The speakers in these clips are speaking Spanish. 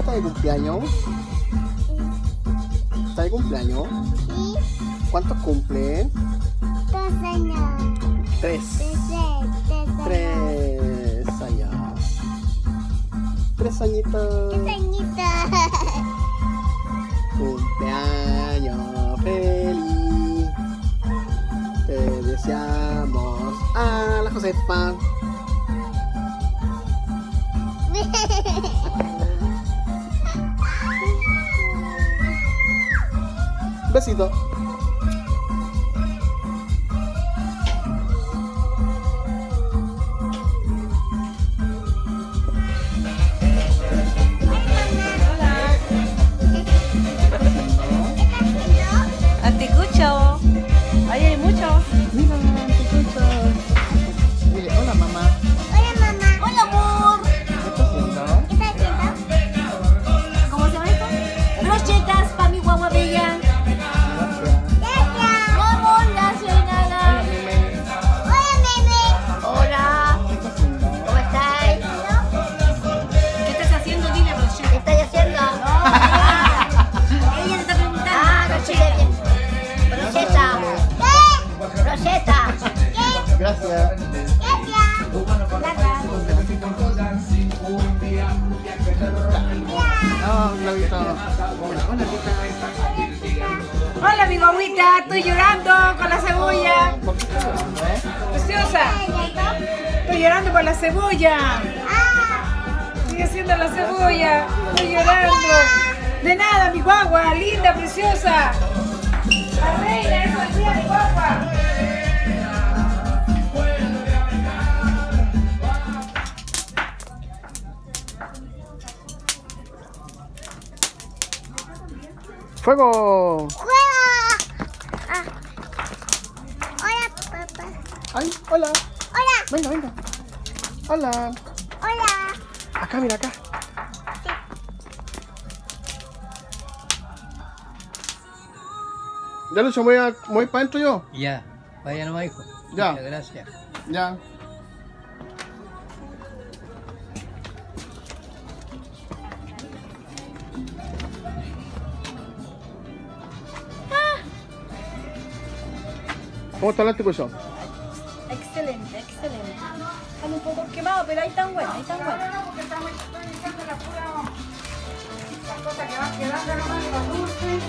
está de cumpleaños? ¿Está de cumpleaños? Sí. ¿Cuántos cumplen? 2 años. 3. 3 años. 3 añitos. Cumpleaños feliz. Te deseamos a la Josefa. Besito. Anticucho. Ahí hay muchos. Mira, anticucho. Dile, hola mamá. Hola, mamá. Hola, amor. ¿Qué estás haciendo? ¿Qué estás haciendo? ¿Cómo se llama esto? Brochetas para mi guagua bella. Gracias. No, amor, gracias y nada. Hola, bebé. Hola. ¿Qué estás haciendo? ¿Cómo estás? ¿Qué estás haciendo? Dile, brocheta. ¿Qué estás haciendo? Ella te está preguntando. Ah, brocheta. Brocheta. Brocheta. Gracias. Oh, Globito. Hola, Lita. Hola, mi guaguita, estoy llorando con la cebolla. ¿Por qué estás llorando, Preciosa, estoy llorando por la cebolla. Sigue siendo la cebolla, estoy llorando. De nada, mi guagua, linda, preciosa. La reina, esa es mi guagua. ¡Fuego! Hola, papá. ¡Ay, hola! Hola. Venga, venga. Hola. Hola. Acá, mira, acá. Ya, Lucho, me voy para adentro yo. Ya, vaya nomás, hijo. Ya. Muchas gracias. Ya. ¿Cómo está el anticucho? Excelente, excelente. Están un poco quemados, pero ahí están buenos, ahí están buenos. Porque estamos echando las cosas que van quedando nomás de los dulces.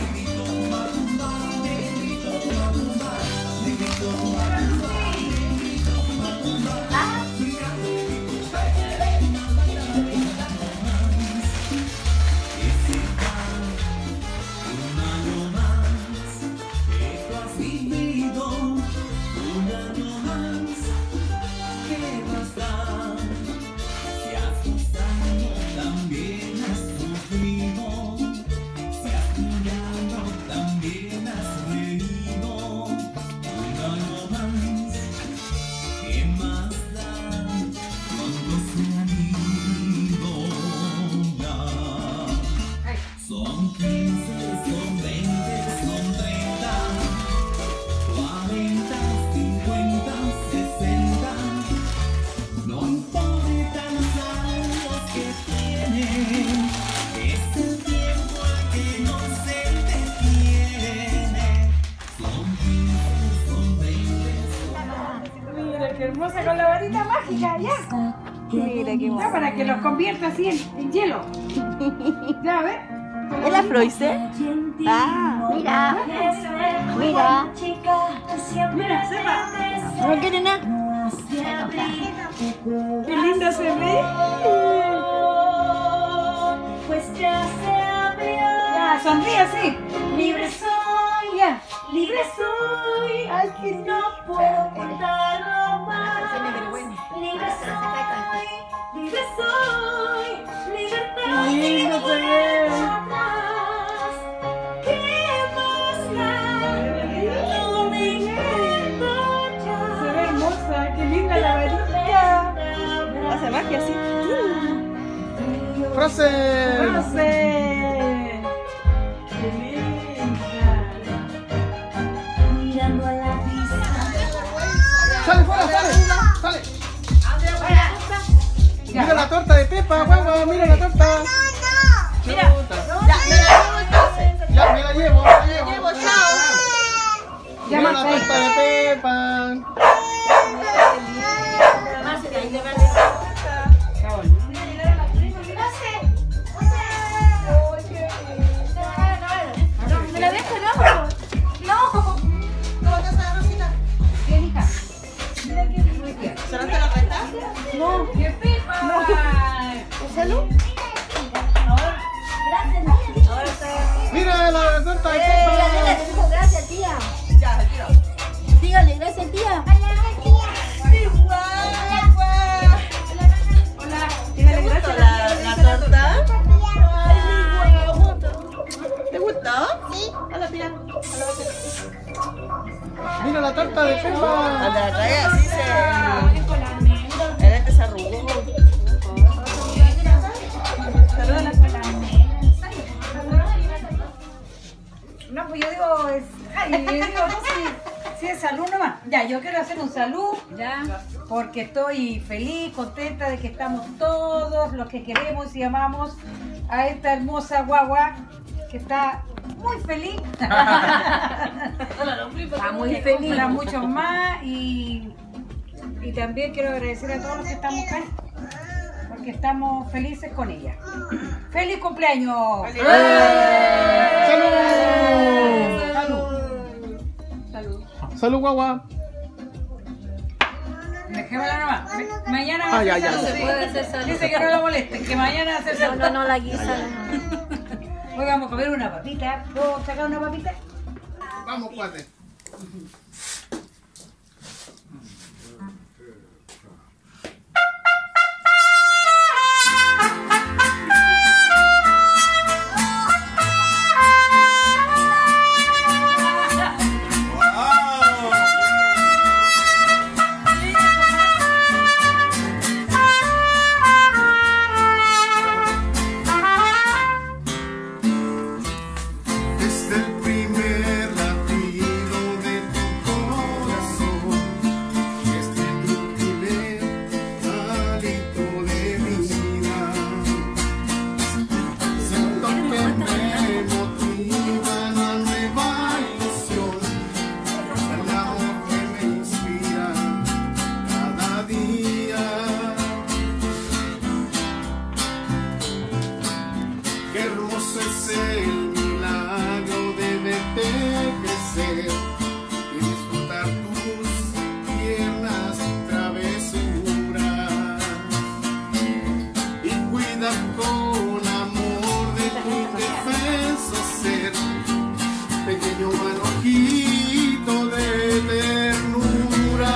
Qué hermosa con la varita mágica, ya. Mira qué Ya, para que los convierta así en hielo. Ya, a ver. ¿Es la Froise? Ah, mira. Mira. Mira, sepa. No quiere nada. Qué linda se ve. Ya, sonríe así. Libre soy, Ya. libre soy, Ay, qué no puedo contarlo más. Libre soy, libre soy, libertad Qué lindo se ve. jamás. ¿Qué más da? No me invento ya. Se ve hermosa. Qué linda la varita. Hace magia así. ¡Frase! ¡Frase! ¡Qué linda! Mirando a la vista. ¡Sale fuera, sale! ¡Sale! Mira la torta de Pepa, guagua, mira la torta. No. Mira. Chuta. Ya, me la llevo entonces. Ya, me la llevo, me la llevo. Llevo, chao. Ya Mira más la torta de Pepa. Más de ahí le vale. ¿Me la dejo, no? No. Bien, hija. ¿Solo te la resta? No, qué Pepa. ¿Salud? Mira la torta de Dígale, Pepa. te dijo gracias, tía. Ya, tira. Dígale, gracias, tía. Hola. Dígale gracias. La torta. ¿Te gustó? Sí. Hola, tía. Mira la torta de Pepa. Cuando la trae así se arrugó. No, pues yo digo, yo digo, no, si es salud nomás. Ya, yo quiero hacer un salud, ya, porque estoy feliz, contenta de que estamos todos los que queremos y amamos a esta hermosa guagua que está muy feliz. Está muy feliz. Para muchos más y también quiero agradecer a todos los que estamos acá, porque estamos felices con ella. ¡Feliz cumpleaños! ¡Salud! Salud. Salud, guagua. Dejémosla nomás. Mañana Ah, ya, ya. salud. Se puede hacer salud. Dice que no la molesten, que mañana hacer salud. No, la guisa. Hoy vamos a comer una papita. ¿Puedo sacar una papita? Vamos, cuate. Desde el primer latido de tu corazón, desde tu primer hálito de vida, siento que me motiva una nueva ilusión, el amor que me inspira cada día. Qué hermoso es el milagro de verte crecer y disfrutar tus tiernas travesuras y cuidar con amor de tu indefenso ser, pequeño manojito de ternura.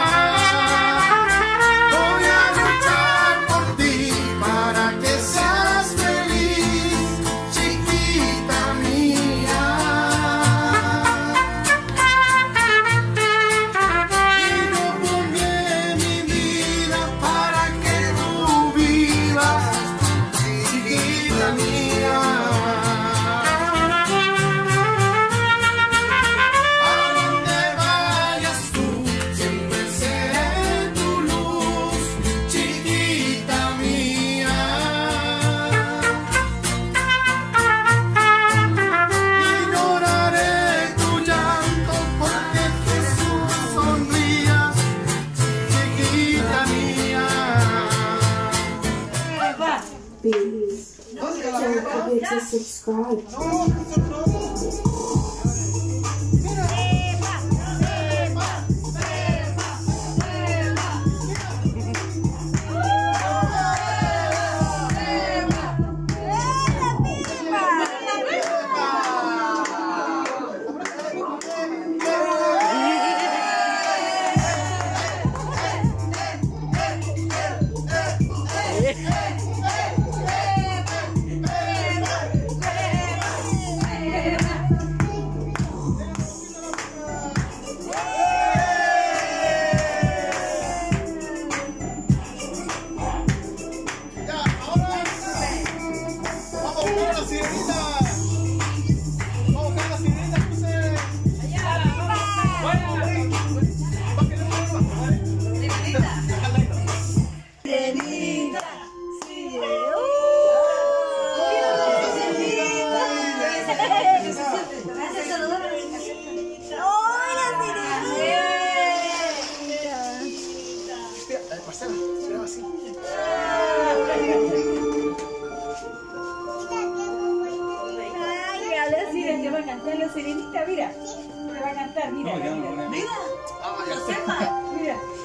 Voy a luchar por ti para que seas feliz, chiquita mía. Y yo pondré mi vida para que tú vivas, chiquita mía. A donde vayas tú, siempre seré tu luz, chiquita mía. Ignoraré tu llanto porque tú sonrías, chiquita mía. Please don't forget to subscribe.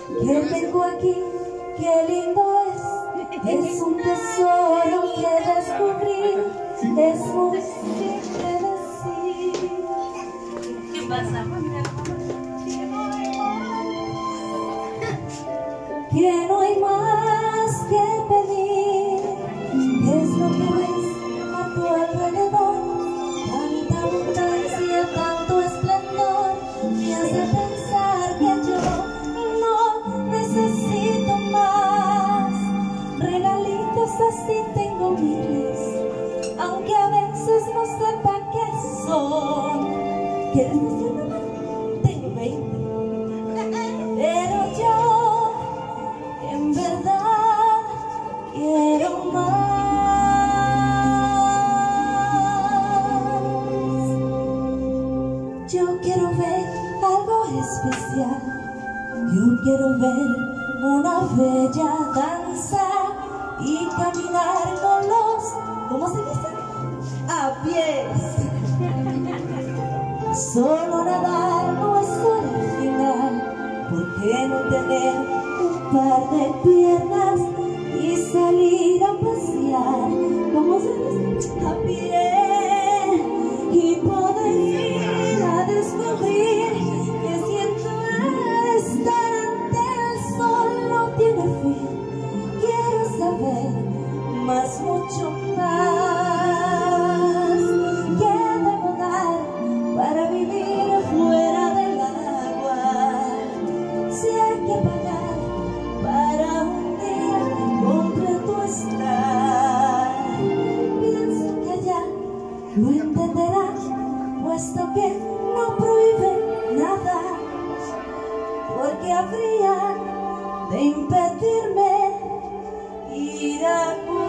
que tengo aquí, qué lindo es un tesoro que descubrí, es muy simple decir. ¿Qué pasa? Que no hay más que pedir, ¿qué es lo que ves a tu alrededor? Tanta abundancia, tanto esplendor, me hace pensar que yo no necesito más. Regalitos así tengo miles, aunque a veces no sepa qué son. ¿Quieres decirme más? Tengo 20, pero yo en verdad quiero más. Yo quiero ver algo especial, yo quiero ver una bella danza y caminar con los, ¿cómo se dice? A pies. Solo nadar no es original, ¿por qué no tener un par de piernas y salir a pasear, ¿cómo se dice? A pie, y poder ir a descubrir que siento estar ante el sol no tiene fin? Quiero saber más, mucho más, que debo dar para vivir fuera del agua. Si hay que pagar para un día completo estar, pienso que allá lo entenderás, puesto que no prohíbe nada, porque habrían de impedirme ir a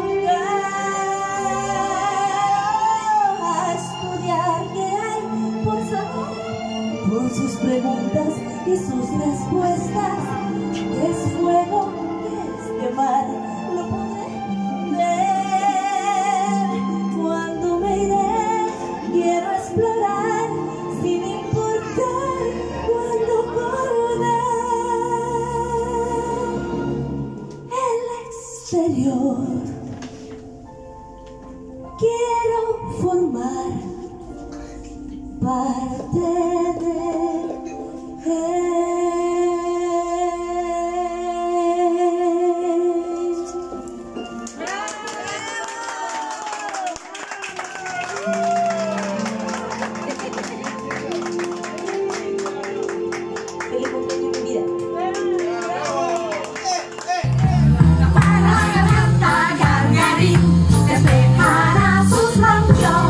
jugar, a estudiar qué hay por saber, por sus preguntas y sus respuestas. Es fuego, que es quemar, lo podré ver cuando me iré. Quiero explorar sin importar cuando correr el exterior. Quiero formar parte de feliz cumpleaños, mi vida. Despejará sus labios.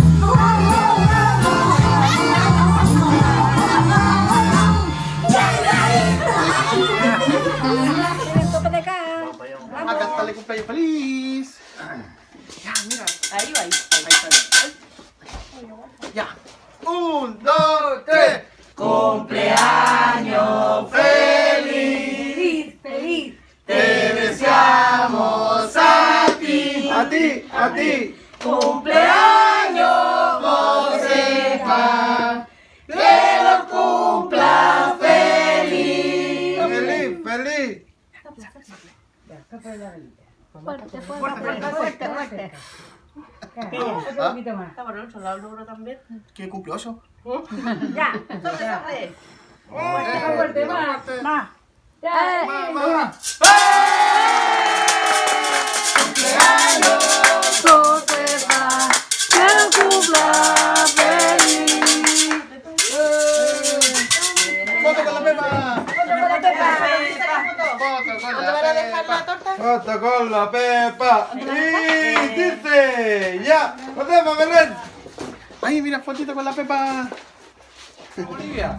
A cantarle cumpleaños feliz. Ya, mira. Ahí va, ahí. Ahí está. Ya. 1, 2, 3. Cumpleaños feliz. Feliz. Te deseamos a ti. A ti, a ti. Cumpleaños, Josefa. Que lo cumpla feliz. Feliz, feliz. Fuerte. Otro poquito más. Está por el otro lado el logro también. ¿Quién cumple 8? Ya. Sobre. Más fuerte, más. Ya. Mamá. Cumpleaños, Josefa, que lo cumpla feliz. Foto con la Pepa. Foto con la Pepa. Y dice, ya, Josefa, Belén. Ay, mira, fotito con la Pepa. Olivia.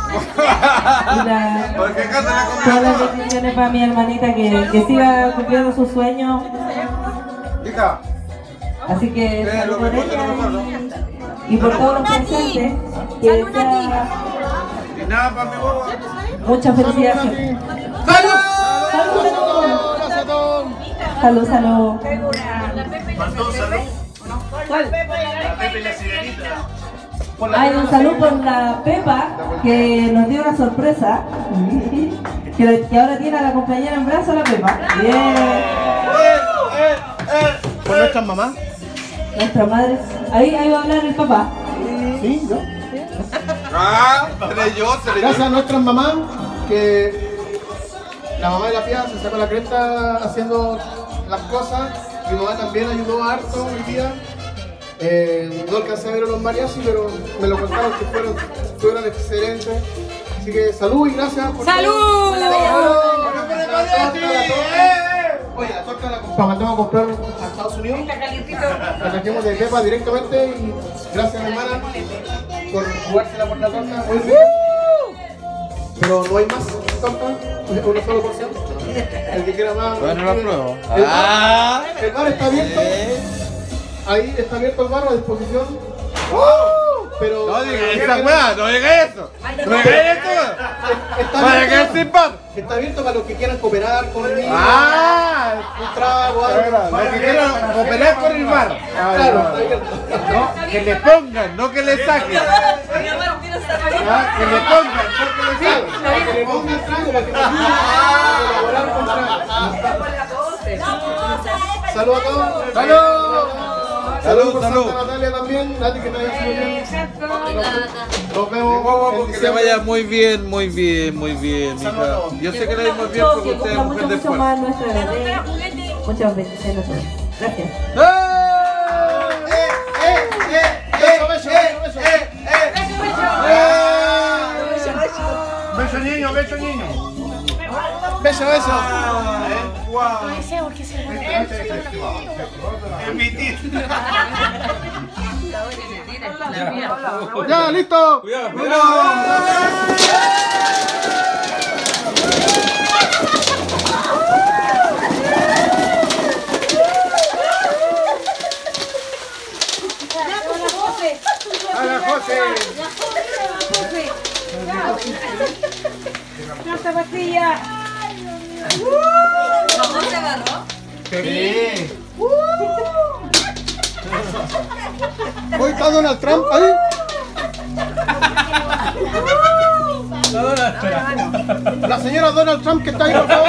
Porque acá se la Todas las comió. bendiciones para mi hermanita que siga cumpliendo sus sueños. Hija, Así que lo salud por mejor de lo ella mejor, ¿no? y por todos los presentes. Que sea Y nada para mi boba. mucha felicidad siempre. ¡Salud! Salud, ¡Salud! salud, salud. Faltó salud. ¿Cuál? La Pepe y la Sirenita. Hay un saludo por la Pepa que nos dio una sorpresa. Que ahora tiene a la compañera en brazo, la Pepa. Bien. ¿Por nuestras mamás? Nuestras madres. Ahí va a hablar el papá. Sí, ¿no? Gracias a nuestras mamás, que la mamá de la Pía se sacó la cresta haciendo las cosas. Mi mamá también ayudó harto hoy día. No alcancé a ver a los mariachis, pero me lo contaron que fueron excelentes. Así que salud y gracias por ¡Salud! Oye, la torta la mandamos a comprar a Estados Unidos. La trajimos de Pepa directamente y gracias hermana por jugársela por la torta. Muy bien. Pero no hay más torta, una sola porción. El que quiera más. Bueno, la pruebo. El bar está abierto. Ahí está abierto el bar a disposición. Pero No digas esa weá, no digas eso. No digas eso. Para que sin par. está abierto para los que quieran cooperar conmigo. Un trago, algo. Los que quieran cooperar con el bar. Claro, está abierto. No, que le pongan, no que le saquen. Que le pongan, no que le saquen. Para que le pongan trago, para que me ayuden a colaborar con trago. Salud a todos. Salud por Santa Natalia también. Nati, que te vaya muy bien. Nos vemos. Que le vaya muy bien, muy bien, muy bien, mija. Yo sé que le va muy bien porque usted es mujer de mucho más esfuerzo. nuestra bebé. Muchas bendiciones a todos. Gracias. Beso niño. Beso. Ya, listo. ¡Hola, José! ¡Nuestra pastilla! Sí. Hoy está Donald Trump ahí. La señora Donald Trump que está ahí, por favor.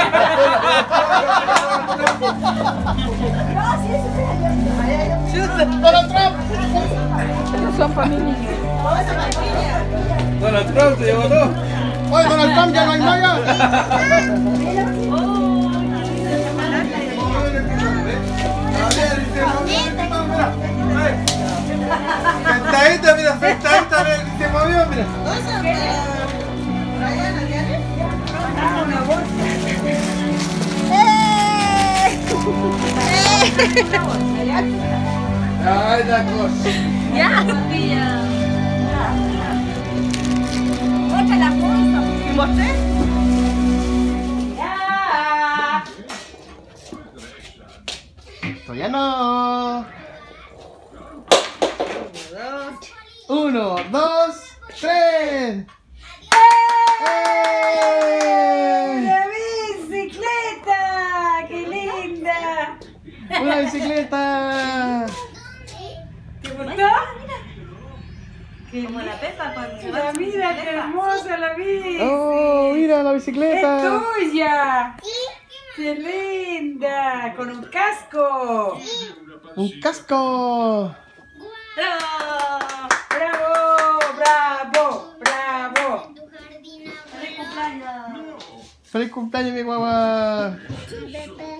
Donald Trump. Son familia. Donald Trump se llevó todo. Oye, Donald Trump, ya no hay nada. Sentadita, mira, sentadita, se movió, mira. Ay, la cosa. Ya, Sofía. Muestra la foto. ¿Me mostré? Ya. Todavía no. 1, 2, 3. ¡La bicicleta! ¡Qué linda! ¡Una bicicleta! ¿Te gustó? Como la Pepa cuando se Mira, va. mira, qué hermosa la bici. ¡Oh, mira la bicicleta! ¡Es tuya! ¡Qué linda! Con un casco. ¡Un casco! ¡Bravo! ¡Bravo! ¡Bravo! ¡Bravo! ¡Feliz cumpleaños! ¡Feliz cumpleaños, mi guagua!